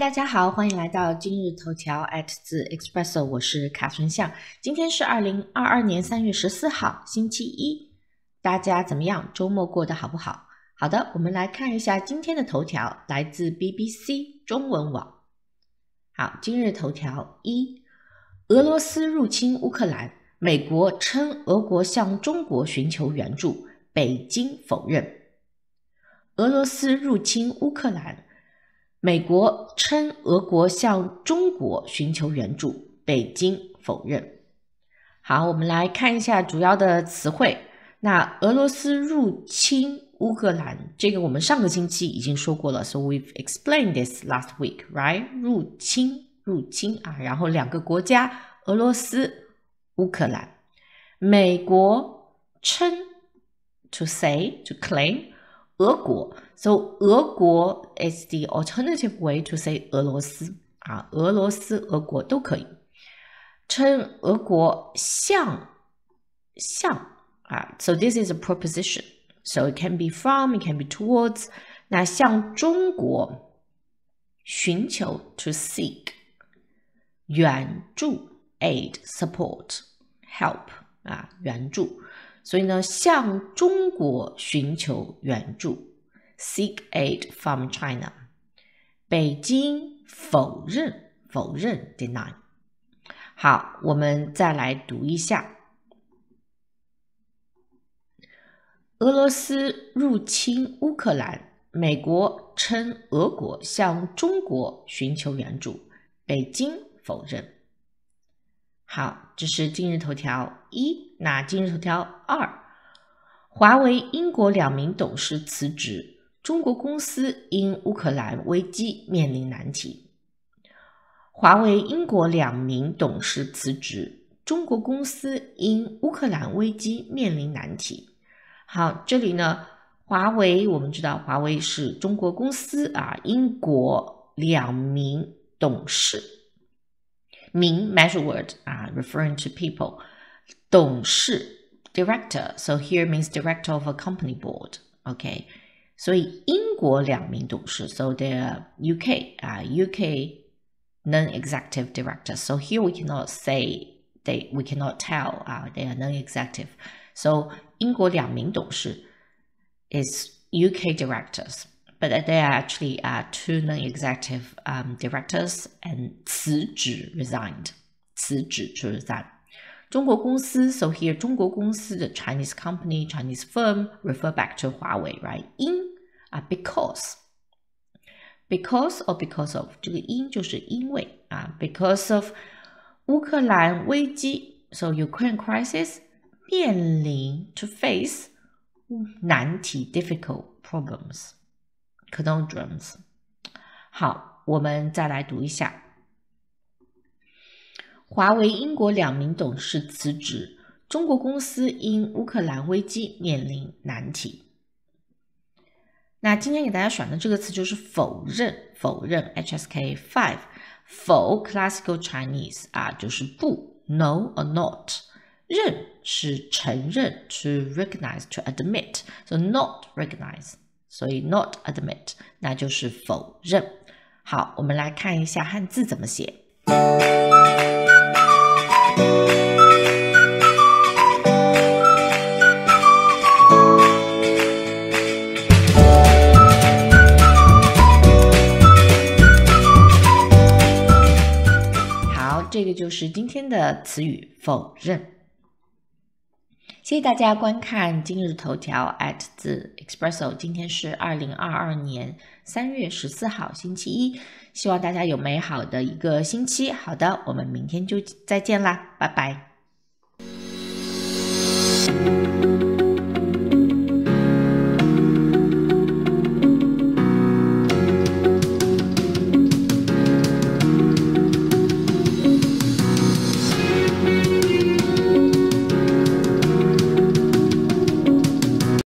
大家好，欢迎来到今日头条 @字 Expresso， 我是卡孙象。今天是2022年3月14号，星期一。大家怎么样？周末过得好不好？好的，我们来看一下今天的头条，来自 BBC 中文网。好，今日头条1，俄罗斯入侵乌克兰，美国称俄国向中国寻求援助，北京否认。俄罗斯入侵乌克兰，美国称俄国向中国寻求援助，北京否认。好，我们来看一下主要的词汇。那俄罗斯入侵乌克兰，这个我们上个星期已经说过了 ，so we've explained this last week, right? 入侵啊，然后两个国家，俄罗斯、乌克兰，美国称 to say, to claim。俄国 so 俄国 is the alternative way to say 俄罗斯啊，俄罗斯、俄国都可以。称俄国向啊 so this is a preposition, so it can be from, it can be towards. 那向中国寻求 to seek, 援助 aid, support, help 啊，援助。所以呢，向中国寻求援助 seek aid from China。 北京否认 deny。 好，我们再来读一下。俄罗斯入侵乌克兰，美国称俄国向中国寻求援助，北京否认。好，这是今日头条1。那今日头条2，华为英国2名董事辞职，中国公司因乌克兰危机面临难题。华为英国2名董事辞职，中国公司因乌克兰危机面临难题。好，这里呢，华为我们知道华为是中国公司啊，英国2名董事。名 measure word 啊 referring to people. 董事 director, so here means director of a company board. Okay, 所以英国2名董事 so they're UK UK non-executive directors. So here we cannot say we cannot tell they are non-executive. So 英国2名董事 is UK directors.But there are actually 2 non-executive directors and 辞职 resigned. 辞职 to resign. 中国公司 so here 中国公司的 Chinese company, Chinese firm refer back to 华为 right? 因because or because of 这个因就是因为because of 乌克兰危机 so Ukraine crisis 面临 to face 难题 difficult problems.Conundrums。 好，我们再来读一下。华为英国2名董事辞职，中国公司因乌克兰危机面临难题。那今天给大家选的这个词就是否认 HSK 5。否 classical Chinese 就是不 no or not。认是承认 to recognize, to admit, so not recognize。所以 not admit 那就是否认。好，我们来看一下汉字怎么写。好，这个就是今天的词语否认。谢谢大家观看今日头条字 Expresso， 今天是2022年3月14号星期一，希望大家有美好的一个星期。好的，我们明天就再见啦，拜拜。